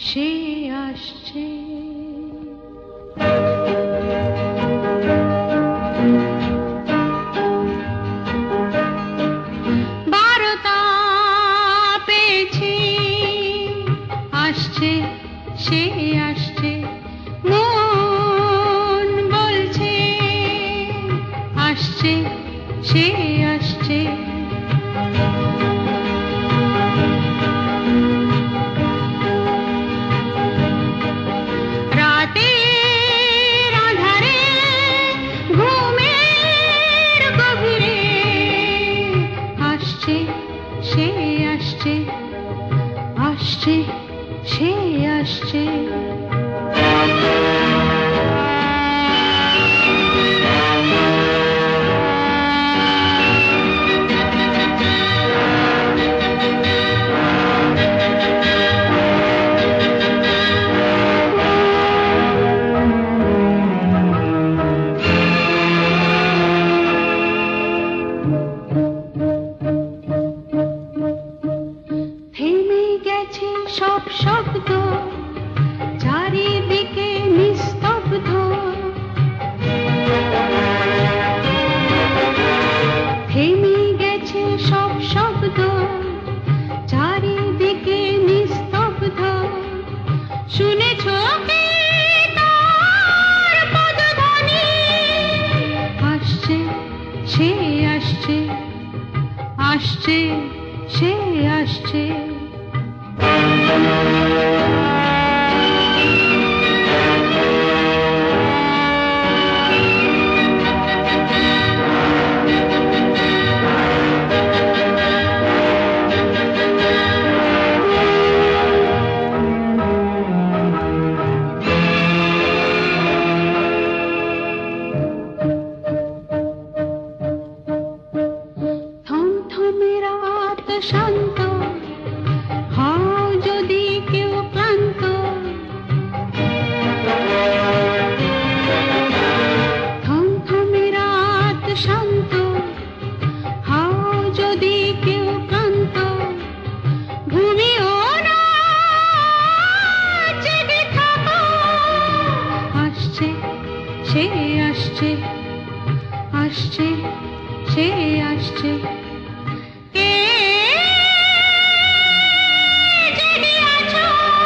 সে আসছে। বারতা পেয়েছি, আসছে সে আসছে, মন বলছে আসছে সে আসছে। রাতের আঁধারে ঘুমের গভীরে আসছে সে আসছে, আসছে সে আসছে। থেমে গেছে সব শব্দ, চারিদিকে নিস্তব্ধ। থেমে গেছে সব শব্দ, চারিদিকে নিস্তব্ধ। শুনেছো কি তার পদধ্বনি? আসছে সে আসছে, আসছে সে আসছে। থমথমে রাত শান্ত, হও যদি কেউ ক্লান্ত। থমথমে রাত শান্ত, হও যদি কেউ ক্লান্ত। ঘুমিও না, জেগে থাকো। আসছে সে আসছে, আসছে সে আসছে। কে জেগে আছো?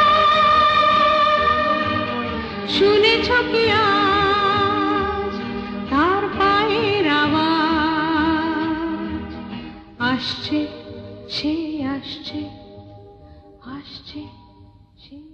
শুনেছ কি আজ তার পায়ের আওয়াজ? আসছে সে আসছে, আসছে সে